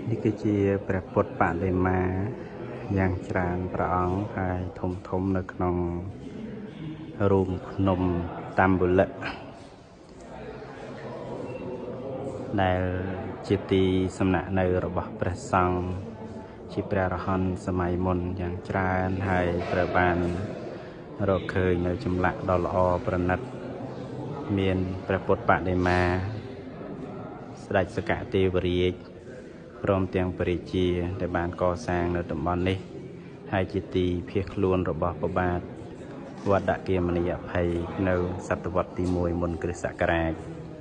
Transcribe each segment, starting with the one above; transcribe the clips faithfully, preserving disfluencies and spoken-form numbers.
នេះគឺជាព្រះពុទ្ធបដិមាយ៉ាងច្រើនព្រះអង្គហើយធំធំនៅក្នុងរូងភ្នំតាមបុលិកដែលជាទីសំណាក់នៅរបស់ព្រះសង្ឃជាព្រះរហន្តសម័យមុនយ៉ាងច្រើនហើយត្រូវបានរកឃើញនៅចម្លាក់ដ៏ល្អប្រណិតមានព្រះពុទ្ធបដិមាស្ដេចសកទេវរាជព្រមទាំងព្រះរាជាដែលបានកសាងនៅតំបន់នេះហើយជាទីភៀសខ្លួនរបស់ព្រះបាទវត្តគាមនីអភ័យនៅសតវត្សទីមួយមុនគ្រិស្តសករាជ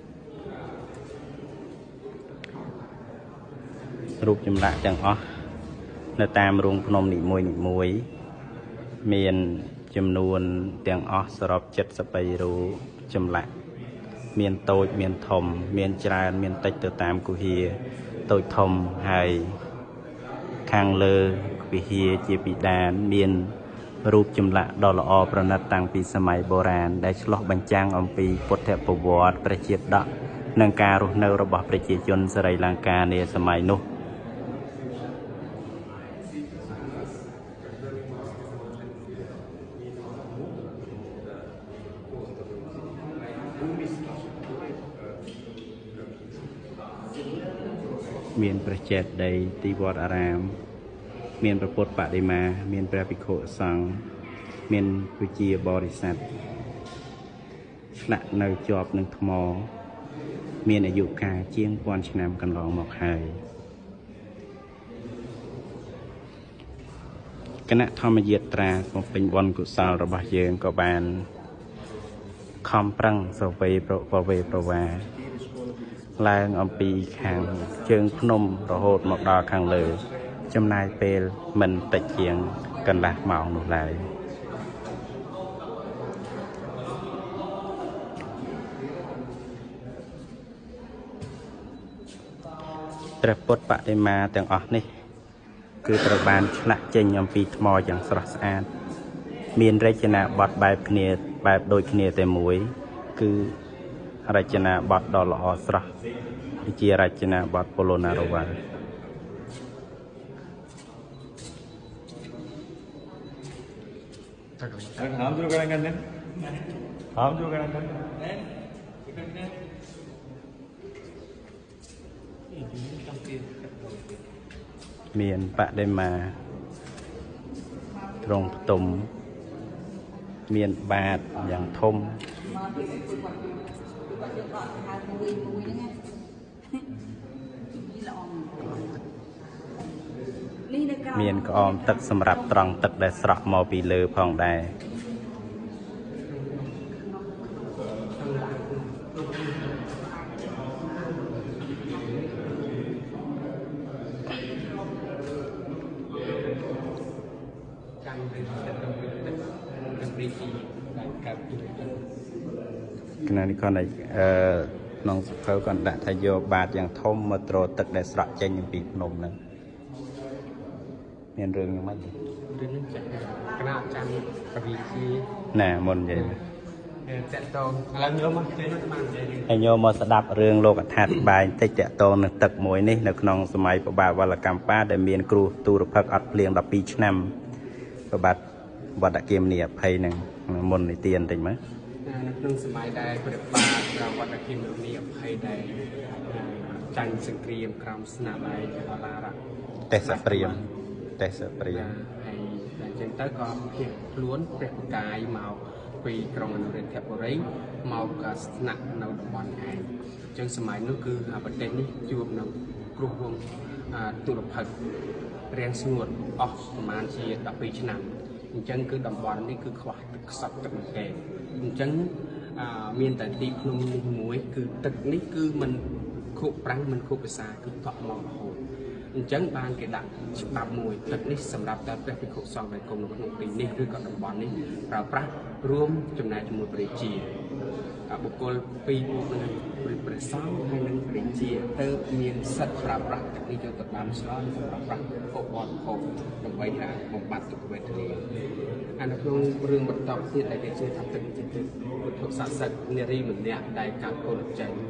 រូបចម្លាក់ទាំងអស់នៅតាមរូងភ្នំនីមួយនីមួយមានចំនួនទាំងអស់សរុបเจ็ดสิบបីរូបចម្លាក់មានតូចមានធំមានច្រើនមានតិចទៅតាមគុហាតូចធំហើយខាងលើវិហារជាពិដានមានរូបចម្លាក់ដ៏ល្អប្រណិតតាំងពីសម័យបុរាណដែលឆ្លុះបញ្ចាំងអំពីពុទ្ធប្រវត្តិព្រះជាតកនិងការរស់នៅរបស់ប្រជាជនស្រីលង្កានាសម័យនោះមានព្រះចេតិយទីវត្តអារាមមានព្រះពុទ្ធបដិមាមានព្រះភិក្ខុសង្ឃមានវិជាបរិស័ទឆ្លាក់នៅជាប់នឹងថ្មមានអាយុកាលជាងពាន់ឆ្នាំកន្លងមកហើយគណៈធម្មយាត្រាបំពេញបុណ្យកុសលរបស់យើងក៏បានខំប្រឹងសវេប្រវេប្រវាឡើងអំពីខាងជើងភ្នំរហូតមកដល់ខាងលើចំណាយពេលមិនតិចជាងកន្លះម៉ោងនោះឡើយព្រះពុទ្ធបដិមាទាំងអស់នេះគឺត្រូវបានឆ្លាក់ចេញអំពីថ្មយ៉ាងស្រស់ស្អាតមានរចនាបថបែបគ្នាបែបដូចគ្នាតែមួយគឺរចនាបថដ៏ល្អស្រស់ជារចនាបថប៉ូឡូណារ៉ូវ៉ា Ham juga kadang-kadang. Ham juga kadang-kadang. Miền Bạ Đêm mà Rồng Tùng miền Bạt dạng thông miền có om tật xâm rạp tròn tật để sọc màu bị lơ phòng đài cái này con này nông phơi còn đã thay vô bạt dạng thông mà trồ tật để sọc trên những bị nôm này miền rừng như mấy cái nào chăn cái vị trí nè môn vậy chạy to là nhớ mà hay nhớ mà sẽ đạp rừng lô cả thạt bài tích chạy to nè tật mũi này nè nông sớm mai bà bà và là cam pa để miền kru tu được phật ắt liền đập pi năm và bạt và đã kiềm nè hay nè môn này tiền tình mấy nông sớm mai đây có được ba và đã kiềm được nè hay đây tranh sinh kriêm cam snap này cho là ra tết sắp priêm tết sắp priêm hay trên tới có việc luôn việc cái màu vì trong anh được theo đấy màu cả nặng nào đồng bọn này chân sớm mai nước cứ à vấn đề này chưa nào group gồm tụ tập hợp riêng sinh hoạt ở mà chỉ đặc biệt nặng chân cứ đồng bọn này cứ khoa sập tập kề chân miền tại đi không muối cứ tật ní cứ mình khúc răng mình khúc xa cứ thọ màu hồ chân ban cái đặt đạp mùi tật ní sầm đạp ta phải khúc xong này cùng một tỷ ní cứ còn đồng bọn ní vào prát rôm chấm này chấm một bể chìบุคคลปีบุคคลบริบริษัทให้นั่งบริเจียเติมเมียนสัตว์ปราบรักจากนี้จนตัดบานซ้อนปราบรักโคบอลโคบลงไปหาบำบัดตุกเวทนีอันนั้นคือเรื่องบทตอบที่ได้เชื่อทำตึงจิตตึงบทศาสตร์เนรีเหมือนเนี่ยได้การโกรธใจ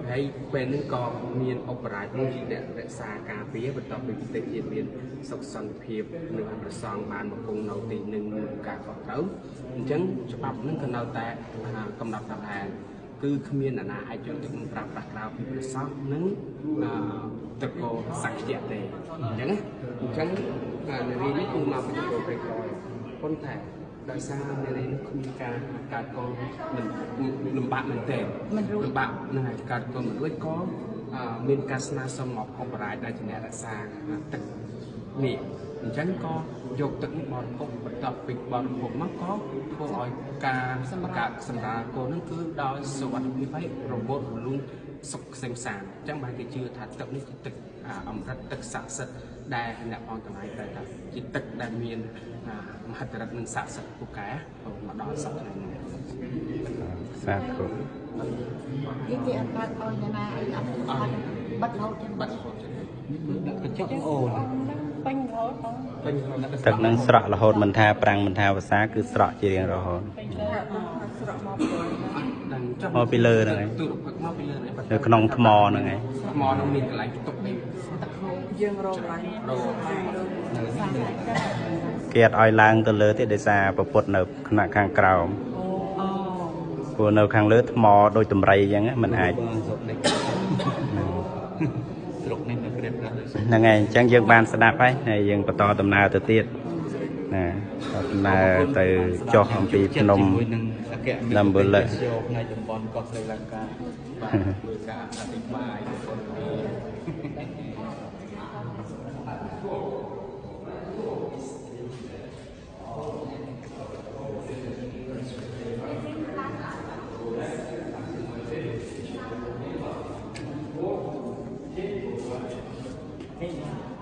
ហើយពេលហ្នឹងក៏មានអបរាជមួយដែលរក្សាការពារបន្ទាប់ពីប្រទេសជាតិមានសុខសន្តិភាពនិងប្រសង់បានមកគង់នៅទីនឹងការខុសត្រូវអញ្ចឹងច្បាប់ហ្នឹងក៏នៅតែកំណត់ដដែលគឺគ្មានអាណាអាចយកទៅប្រើប្រាស់ក្រៅពីប្រសង់និងតកោសក្តិទេអញ្ចឹងអញ្ចឹងនារីនេះគឺមកពីតកោព្រៃក្រោយប៉ុន្តែដោយសារនារីនេះគ្មានការកើតកងមិនលំបាកមែនទេលំបាកនឹងឲ្យកើតកងមិនរួចក៏មានការស្នើសុំមកអបរាជដែលជាអ្នករក្សាទឹកនេះអញ្ចឹងក៏យកទឹកនេះបរិភោគបន្ទាប់ពីបរិភោគមកក៏ធ្វើឲ្យការសម្រាប់សម្រាប់កូននឹងគឺដោយសុវត្ថិភាពហើយរបូតរលូនសុខសេមសានអញ្ចឹងបានគេជឿថាទឹកនេះជាទឹកអមរិតទឹកស័ក្តិសិទ្ធិដែលអ្នកផងទាំងឡាយតែថាជាទឹកដែលមានមហិទ្ធិឫទ្ធិនិងស័ក្តិសិទ្ធិពូកែមកដល់សប្តាហ៍នេះសាធុគេគេអត់កើតឲ្យអ្នកណាអីអត់បាត់រហូតបាត់រហូតដាក់កញ្ចក់អូនពេញរហូតពេញរហូតទឹកនឹងស្រក់រហូតមិនថាប្រាំងមិនថាភាសាគឺស្រក់ជារៀងរហូតស្រក់មកមកពីលើហ្នឹងឯងទូរភឹកមកពីលើហ្នឹងនៅក្នុងថ្មហ្នឹងឯងថ្មហ្នឹងមានកន្លែងទុកនេះទឹកហូរយើងរកកន្លែងរកគេអត់ឲ្យឡើងទៅលើទេដោយសារប្រពុតនៅថ្នាក់ខាងក្រោមព្រោះនៅខាងលើថ្មដូចតម្រៃអញ្ចឹងមិនអាចស្រុកនេះនៅក្រៀបហ្នឹងហើយអញ្ចឹងយើងបានស្ដាប់ហើយហើយយើងបន្តដំណើរទៅទៀតណាដំណើរទៅចុះអំពីភ្នំដំបូលិកផ្នែកតំបន់កោះស្រីលង្កាបាទធ្វើការអធិប្បាយពលរដ្ឋ